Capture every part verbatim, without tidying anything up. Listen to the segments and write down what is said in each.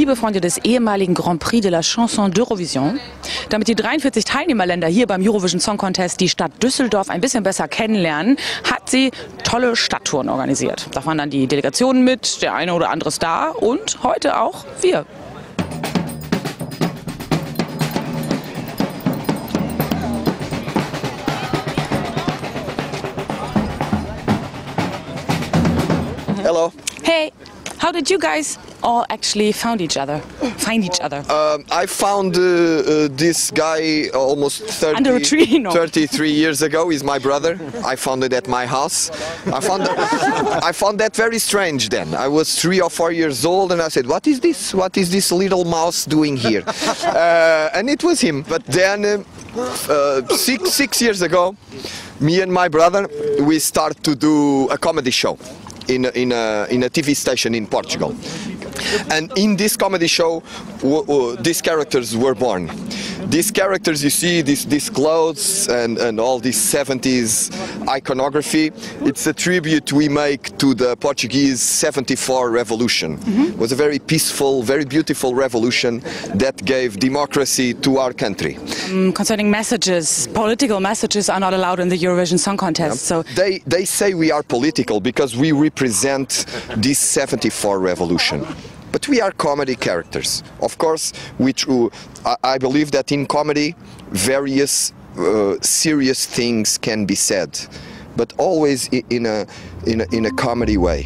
liebe Freunde des ehemaligen Grand Prix de la Chanson d'Eurovision, damit die dreiundvierzig Teilnehmerländer hier beim Eurovision Song Contest die Stadt Düsseldorf ein bisschen besser kennenlernen, hat sie tolle Stadttouren organisiert. Da waren dann die Delegationen mit, der eine oder andere Star und heute auch wir. Hello. Hey, how did you guys all actually found each other? Find each other? Uh, I found uh, uh, this guy almost thirty, Under a tree, no. thirty-three years ago. He's my brother. I found it at my house. I found that, I found that very strange then. I was three or four years old and I said, what is this? What is this little mouse doing here? uh, and it was him. But then uh, uh, six, six years ago, me and my brother, we start to do a comedy show in a, in a, in a T V station in Portugal. And in this comedy show, w w these characters were born. These characters, you see, these, these clothes and, and all this seventies iconography, it's a tribute we make to the Portuguese seventy-four revolution. Mm-hmm. It was a very peaceful, very beautiful revolution that gave democracy to our country. Um, concerning messages, political messages are not allowed in the Eurovision Song Contest. Yeah. So they, they say we are political because we represent this seventy-four revolution. But we are comedy characters. Of course, which uh, I believe that in comedy, various uh, serious things can be said, but always in a, in a, in a comedy way.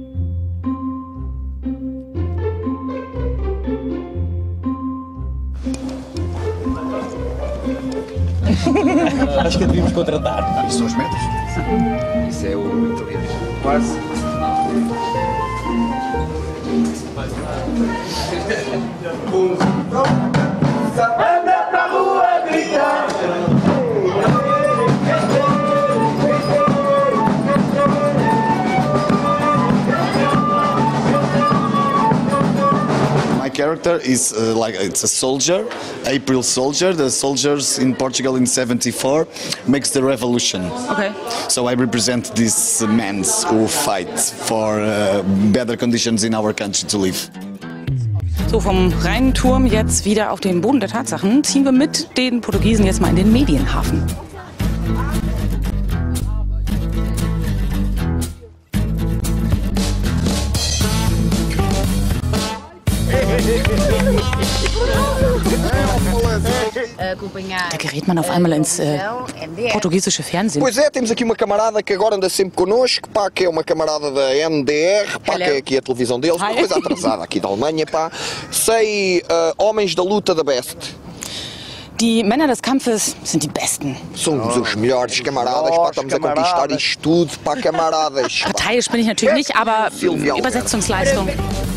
Acho que devíamos contratar. Isso são os metros? Isso é o italiano. Quase. Anda pra rua gritar. My character is uh, like it's a soldier, April soldier. The soldiers in Portugal in seventy-four makes the revolution. okay. So I represent these men who fight for uh, better conditions in our country to live. So, vom reinen Turm jetzt wieder auf den Boden der Tatsachen, ziehen wir mit den Portugiesen jetzt mal in den Medienhafen. Da gerät man auf einmal ins äh, portugiesische Fernsehen. Pois é, temos aqui uma camarada que agora anda sempre connosco, pá, que é uma camarada da N D R, pá, que é aqui a televisão deles, uma coisa atrasada aqui da Alemanha, pá. Sei, uh, homens da luta da Best. Die Männer des Kampfes sind die Besten. Somos os melhores camaradas, pá, estamos a conquistar isto tudo, pá, camaradas. Pá. Parteiisch bin ich natürlich nicht, aber Übersetzungsleistung.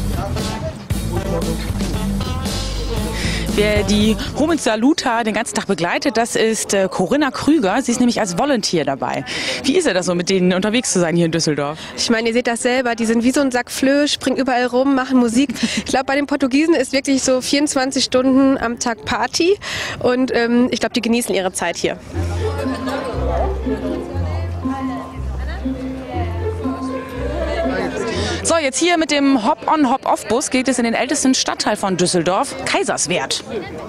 Wer die Homensaluta den ganzen Tag begleitet, das ist äh, Corinna Krüger. Sie ist nämlich als Volunteer dabei. Wie ist er das so, mit denen unterwegs zu sein hier in Düsseldorf? Ich meine, ihr seht das selber, die sind wie so ein Sack Flöhe, springen überall rum, machen Musik. Ich glaube, bei den Portugiesen ist wirklich so vierundzwanzig Stunden am Tag Party und ähm, ich glaube, die genießen ihre Zeit hier. So, jetzt hier mit dem Hop-on, Hop-off-Bus geht es in den ältesten Stadtteil von Düsseldorf, Kaiserswerth.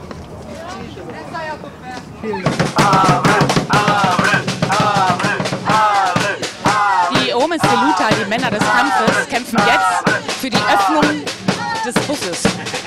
Die Homensaluta, die Männer des Kampfes, kämpfen jetzt für die Öffnung des Busses.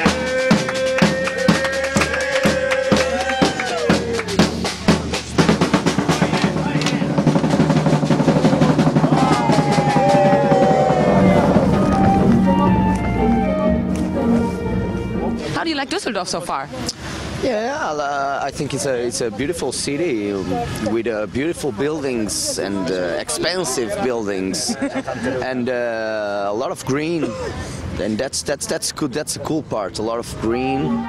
How do you like Düsseldorf so far? Yeah, uh, I think it's a it's a beautiful city with uh, beautiful buildings and uh, expensive buildings and uh, a lot of green, and that's that's that's good. That's the cool part. A lot of green.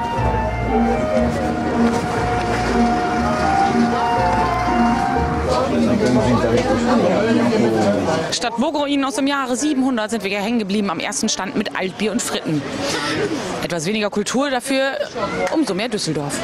Statt Burgruinen aus dem Jahre siebenhundert sind wir hier hängen geblieben am ersten Stand mit Altbier und Fritten. Etwas weniger Kultur, dafür umso mehr Düsseldorf.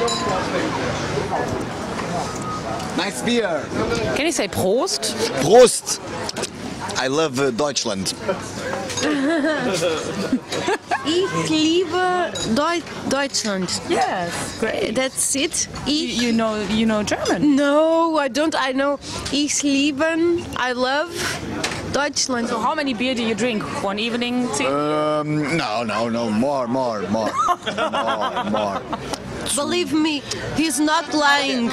Nice beer. Can you say Prost? Prost. I love uh, Deutschland. Ich liebe Deu Deutschland. Yes, great. That's it. You, Ich you know, you know German. No, I don't. I know. Ich liebe. I love Deutschland. So how many beer do you drink one evening? Um, no, no, no, more, more, more, more, more. Believe me, he's not lying.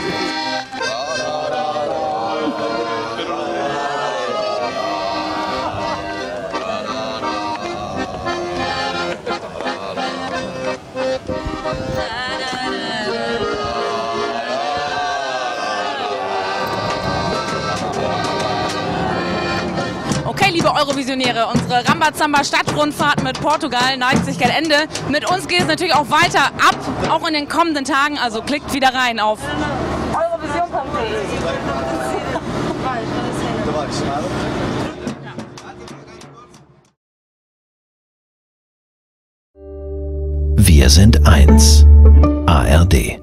Okay, liebe Eurovisionäre, unsere Rambazamba-Stadtrundfahrt mit Portugal neigt sich gegen Ende. Mit uns geht es natürlich auch weiter ab, auch in den kommenden Tagen. Also klickt wieder rein auf eurovision punkt de. Wir sind eins. A R D.